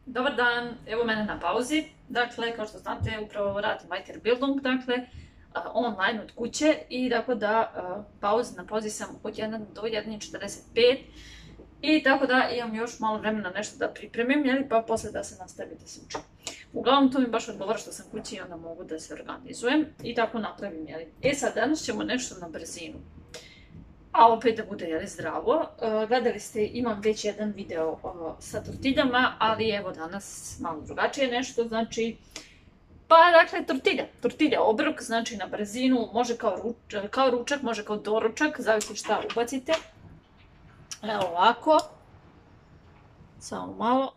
Dobar dan, evo mene na pauzi. Dakle, kao što znate, upravo radim Weiterbildung, dakle, online od kuće i tako da na pauzi sam od 1 do 1:45 i tako da imam još malo vremena nešto da pripremim, pa posle da se nastavi da se učim. Uglavnom, to mi baš odgovara što sam kući i onda mogu da se organizujem i tako napravim, sad, danas ćemo nešto na brzinu. A opet da bude zdravo. Gledali ste, imam već jedan video sa tortiljama, ali evo danas malo drugačije nešto, znači... Pa dakle, tortilja obrok, znači na brzinu, može kao ručak, može kao doručak, zavisi šta ubacite. Evo ovako. Samo malo.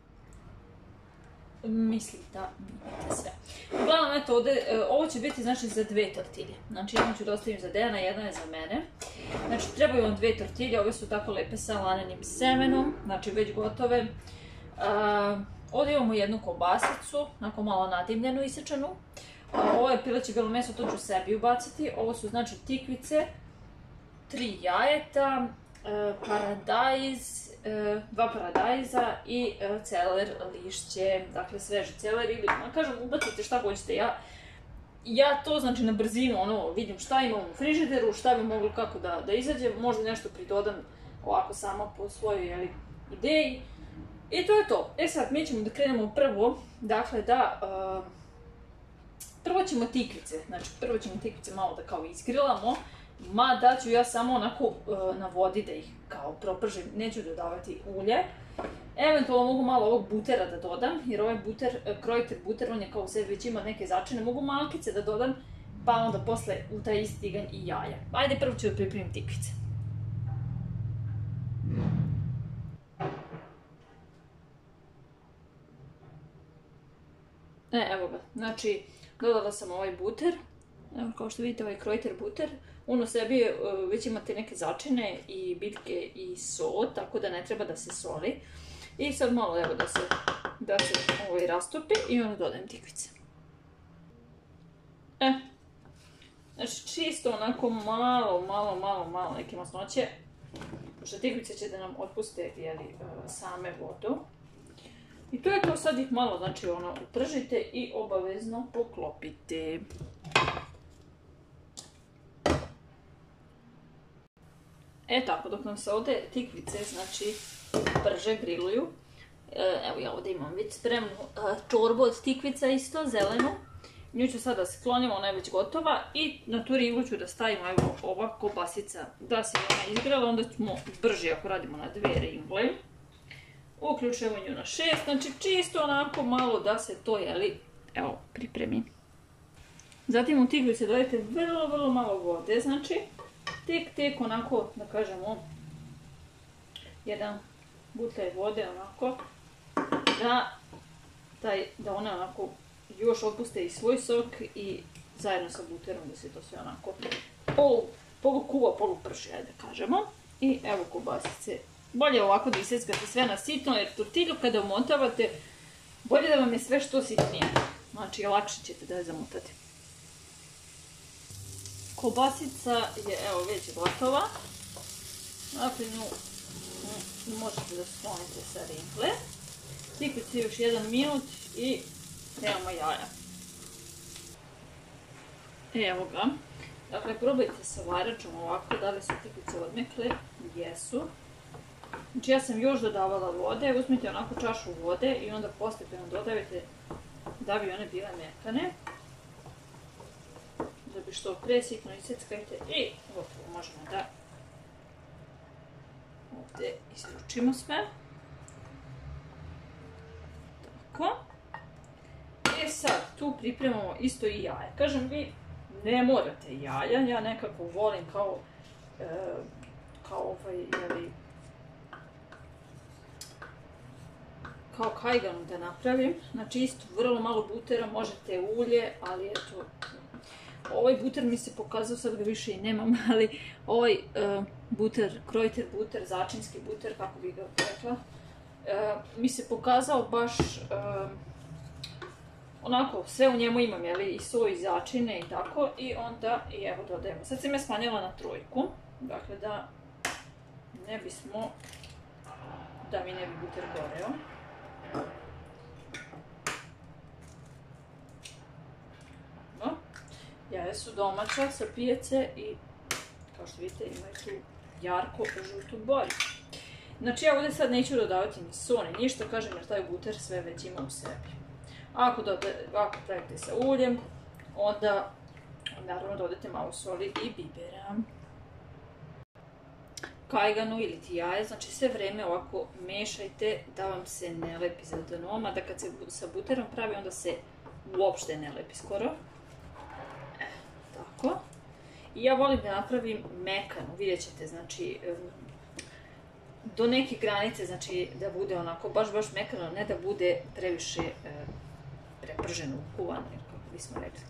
Mislim da vidite sve. Uglavnom, eto ovdje, ovo će biti znači za 2 tortilje. Znači jednu ću da ostavim za Dejana, jedna je za mene. Znači trebaju vam 2 tortilje, ove su tako lepe sa lanenim semenom, znači već gotove. Ovdje imamo jednu kobasicu, onako malo nadimljenu, isečenu. Ovo je pileće belo meso, to ću sebi ubaciti. Ovo su znači tikvice, 3 jajeta, paradajz, 2 paradajza i celer lišće, dakle sveži celer ili, kažem, ubacite šta hoćete. Ja to znači na brzinu, vidim šta imam u frižideru, šta bi moglo kako da izađe, možda nešto pridodam ovako sama po svojoj ideji. I to je to. Sad, mi ćemo da krenemo prvo, dakle prvo ćemo tikvice malo da kao izgrilamo, mada ću ja samo onako na vodi da ih kao propržim, neću dodavati ulje. Eventualno mogu malo ovog butera da dodam, jer ovaj Kreuter buter, on je kao u sebi već ima neke začine, mogu malkice da dodam, pa onda posle u taj isti tiganj i jaja. Ajde, prvo ću da pripremim tikvice. Evo ga, znači dodala sam ovaj buter, evo kao što vidite ovaj Kreuter buter, on u sebi već imate neke začine i bitke i so, tako da ne treba da se soli. I sad malo evo da se rastopi i onda dodajem tikvice. Znači čisto onako malo neke masnoće, pošto tikvice će da nam otpuste same vodu. I to je to, sad ih malo znači upržite i obavezno poklopite. Tako, dok nam se ovdje tikvice, znači, brže griluju. Evo ja ovdje imam već spremnu čorbu od tikvica isto, zelenu. Nju ću sada sklonim, ona je već gotova. I na tu rivu ću da stavimo, evo, ova kobasica da se ona izgrela, onda ćemo brže ako radimo na 2 ringle. Uključujemo nju na 6, znači čisto onako malo da se to, evo, pripremi. Zatim u tikvice dodajte vrlo malo vode, znači, tek onako, da kažemo, jedan butelj vode, onako, da one onako još otpuste i svoj sok i zajedno sa buterom da se to sve onako polukuva, poluprši, ajde da kažemo. I evo kobasice. Bolje ovako da iseckate sve na sitno, jer tortilju kada umotavate, bolje da vam je sve što sitnije. Znači, lakše ćete da je zamotate. Kobasica je, evo, već gotova. Dakle, nju možete da sklonite sa ringle. Tikvice još 1 minut i nemamo jaja. Evo ga. Dakle, probajte sa varačom ovako, da li su tikvice odmekle. Jesu. Znači, ja sam još dodavala vode. Uzmite onako čašu vode i onda postepeno dodavite da bi one bile mekane. Da bi što pre sitno iseckajte i gotovo, možemo da ovdje isključimo sve. Tako. Sad, tu pripremamo isto i jaje. Kažem, vi ne morate jaja, ja nekako volim kao kajganu da napravim. Znači, isto vrlo malo butera, možete ulje, ali eto, ovaj buter mi se pokazao, sad ga više i nemam, ali ovaj buter, Kreuter buter, začinski buter, kako bih ga rekla, mi se pokazao baš onako, sve u njemu imam, i so i začine i tako, i onda, evo dodajemo. Sad sam ja smanjila na 3, dakle da ne bismo, da mi ne bi buter goreo. jaja su domaća sa pijace i kao što vidite imaju tu jarko žutu boju. Znači ja ovdje sad neću dodavati ni so ni ništa, kažem jer taj buter sve već ima u sebi. Ako pravite sa uljem, onda naravno dodajte malo soli i bibera. Kajganu ili ti jaje, znači sve vrijeme ovako mešajte da vam se ne lepi za dnom, a da kad se sa buterom pravi onda se uopšte ne lepi skoro. Tako. I ja volim da napravim mekanu, vidjet ćete, znači do neke granice, znači da bude onako baš mekano, ne da bude previše preprženo, kuvano, kako bismo rekli.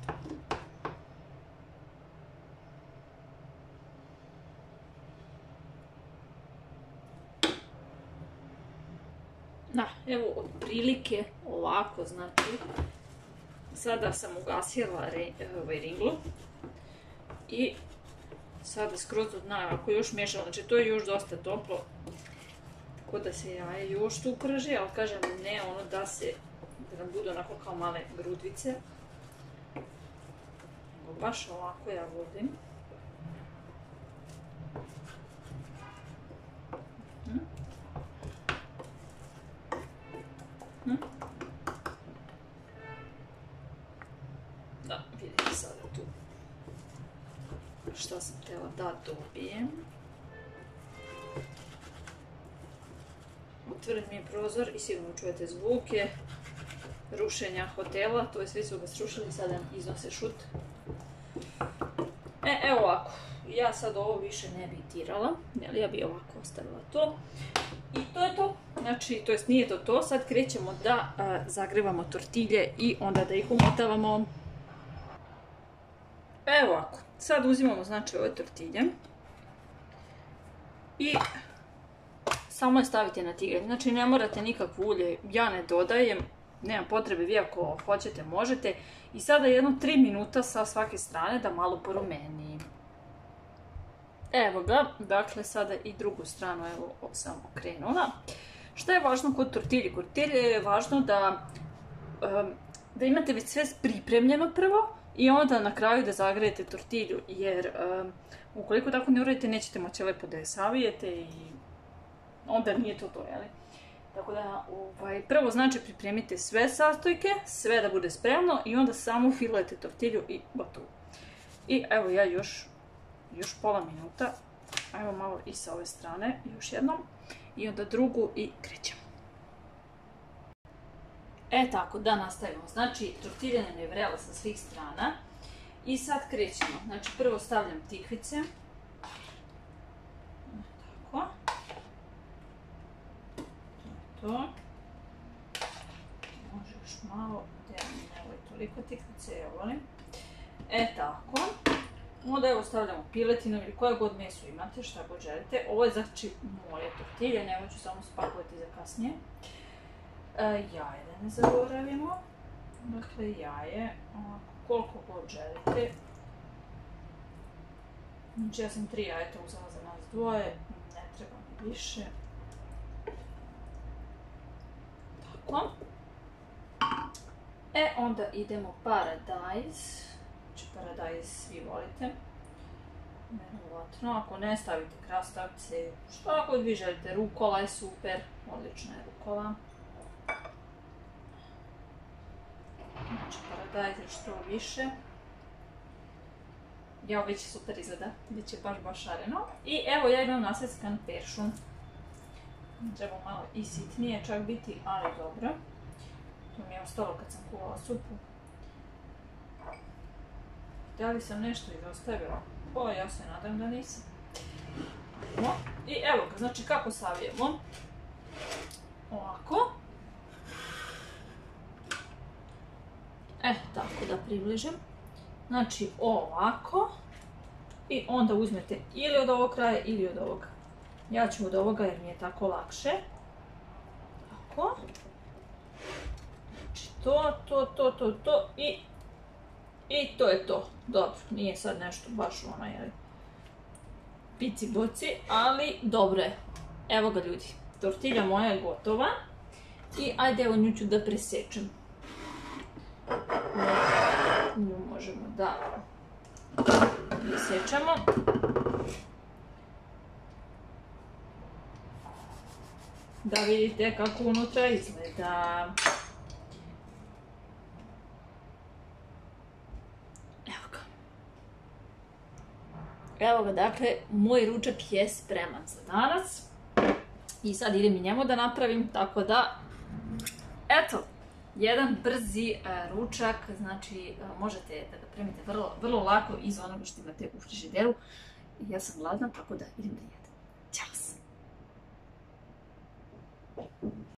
Da, evo otprilike ovako, znači sada sam ugasila ringlu i sada skroz od dna, ako još miješam, znači to je još dosta toplo, tako da se jaje još tu prži, ali kažem ne ono da nam budu onako kao male grudvice, nego baš ovako ja vodim. Da, vidite sada tu šta sam htjela da dobijem. Otvoren mi je prozor i sigurno čujete zvuke rušenja hotela, to je svi su ga srušili, sada iznose šut. Evo ovako, ja sad ovo više ne bi tirala, ja bi ovako ostavila to. I to je to, znači, to jest nije to, sad krećemo da zagrevamo tortilje i onda da ih umotavamo. Evo ovako, sad uzimamo znači ove tortilje i samo je stavite na tiganj, znači ne morate nikakvo ulje, ja ne dodajem, nema potrebe, vi ako hoćete možete. I sada jedno 3 minuta sa svake strane da malo porumeni. Evo ga, dakle sada i drugu stranu evo sam okrenula. Šta je važno kod tortilje? Kod tortilje je važno da imate već sve pripremljeno prvo i onda na kraju da zagrejete tortilju, jer ukoliko tako ne uradite nećete moći lepo da je savijete i onda nije to, jeli? Tako da, prvo znači pripremite sve sastojke, sve da bude spremno i onda samo filujete tortilju i gotovo. I evo ja još pola minuta, evo malo i sa ove strane, još jednom, i onda drugu i krećemo. Tako, da nastavimo, znači tortilja nam je vrela sa svih strana i sad krećemo, znači prvo stavljam tikvice, tako, to, može još malo, nemoj toliko tikvice, ja volim, tako. Onda evo stavljamo piletinu ili koje god meso imate, šta god želite. Ovo je znači moje tortilje, nema ću samo spakovati za kasnije. Jaje da ne zaboravimo. Dakle, jaje, koliko god želite. Znači ja sam 3 jajeta uzela za nas dvoje, ne treba mi više. Tako. Onda idemo paradajz. Paradajz svi volite. Ako ne stavite krastavce, što god vi želite, rukola je super, odlična je rukola. Znači paradajz je što više. Ja već super izgleda, već je baš šareno. I evo ja imam naseckan peršun. Treba malo i sitnije čak biti, ali dobro. To mi je ostalo kad sam kuvala supu. Da li sam nešto izostavila? Ja se nadam da nisam. I evo ga, znači kako savijemo. Ovako. Tako da približim. Znači ovako. I onda uzmete ili od ovog kraja ili od ovoga. Ja ću od ovoga jer mi je tako lakše. Tako. Znači to i to je to. Dobro, nije sad nešto baš ono, jel, pici boci, ali dobro je. Evo ga ljudi, tortilja moja je gotova i ajde evo nju ću da presečem. Nju možemo da isječemo. Da vidite kako unutra izgleda. Evo ga. Evo ga, dakle, moj ručak je spreman za danas. I sad idem i njemu da napravim, tako da, eto, jedan brzi ručak, znači možete da ga primite vrlo lako iz onoga što imate u frižideru. Ja sam gladna, tako da idem da jedem. Ćao!